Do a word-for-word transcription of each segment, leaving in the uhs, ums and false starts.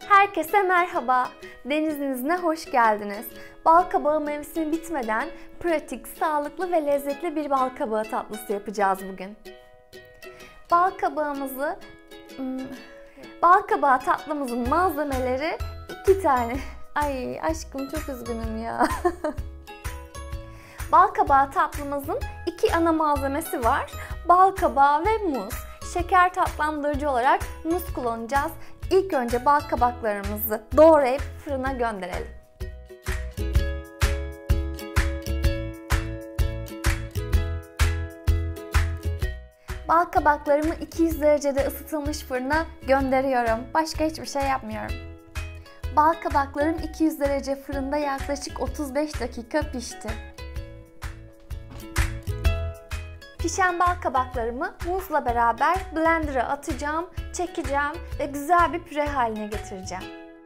Herkese merhaba. Denizinize hoş geldiniz. Balkabağı mevsimi bitmeden pratik, sağlıklı ve lezzetli bir balkabağı tatlısı yapacağız bugün. Balkabağımızı, balkabağı tatlımızın malzemeleri iki tane. Ay aşkım çok üzgünüm ya. Balkabağı tatlımızın iki ana malzemesi var. Balkabağı ve muz. Şeker tatlandırıcı olarak muz kullanacağız. İlk önce balkabaklarımızı doğrayıp fırına gönderelim. Balkabaklarımı iki yüz derecede ısıtılmış fırına gönderiyorum. Başka hiçbir şey yapmıyorum. Balkabaklarım iki yüz derece fırında yaklaşık otuz beş dakika pişti. Pişen balkabaklarımı muzla beraber blender'a atacağım, çekeceğim ve güzel bir püre haline getireceğim.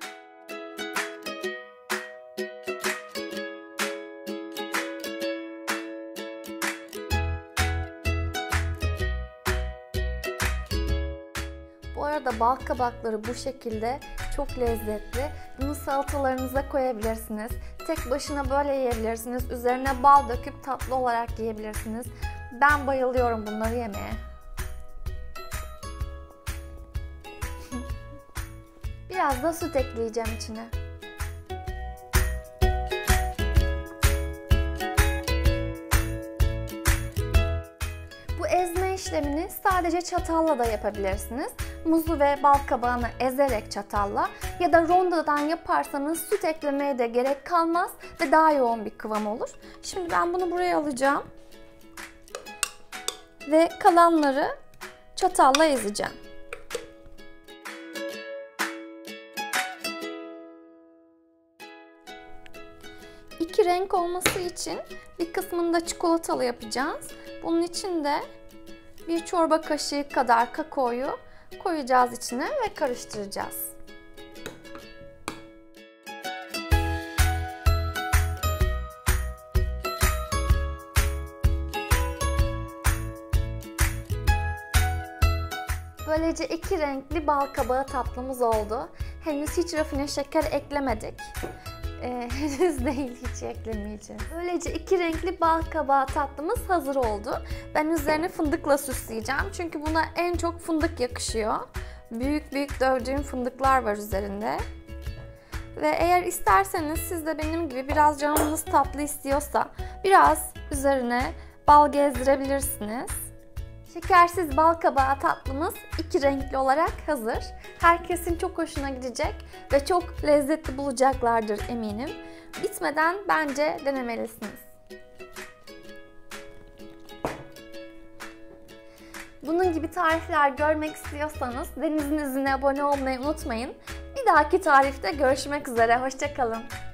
Bu arada balkabakları bu şekilde çok lezzetli. Bunu salatalarınıza koyabilirsiniz. Tek başına böyle yiyebilirsiniz. Üzerine bal döküp tatlı olarak yiyebilirsiniz. Ben bayılıyorum bunları yemeye. Biraz da süt ekleyeceğim içine. Bu ezme işlemini sadece çatalla da yapabilirsiniz. Muzu ve balkabağını ezerek çatalla ya da rondodan yaparsanız süt eklemeye de gerek kalmaz ve daha yoğun bir kıvam olur. Şimdi ben bunu buraya alacağım. Ve kalanları çatalla ezeceğim. İki renk olması için bir kısmını da çikolatalı yapacağız. Bunun için de bir çorba kaşığı kadar kakaoyu koyacağız içine ve karıştıracağız. Böylece iki renkli balkabağı tatlımız oldu. Henüz hiç rafine şeker eklemedik. Ee, henüz değil, hiç eklemeyeceğiz. Böylece iki renkli balkabağı tatlımız hazır oldu. Ben üzerine fındıkla süsleyeceğim. Çünkü buna en çok fındık yakışıyor. Büyük büyük dövdüğüm fındıklar var üzerinde. Ve eğer isterseniz siz de benim gibi biraz canınız tatlı istiyorsa biraz üzerine bal gezdirebilirsiniz. Şekersiz balkabağı tatlımız iki renkli olarak hazır. Herkesin çok hoşuna gidecek ve çok lezzetli bulacaklardır eminim. Bitmeden bence denemelisiniz. Bunun gibi tarifler görmek istiyorsanız Deniz'in izine abone olmayı unutmayın. Bir dahaki tarifte görüşmek üzere. Hoşça kalın.